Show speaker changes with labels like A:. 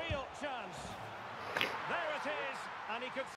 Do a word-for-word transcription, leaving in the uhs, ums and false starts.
A: real chance. There it is, and he could...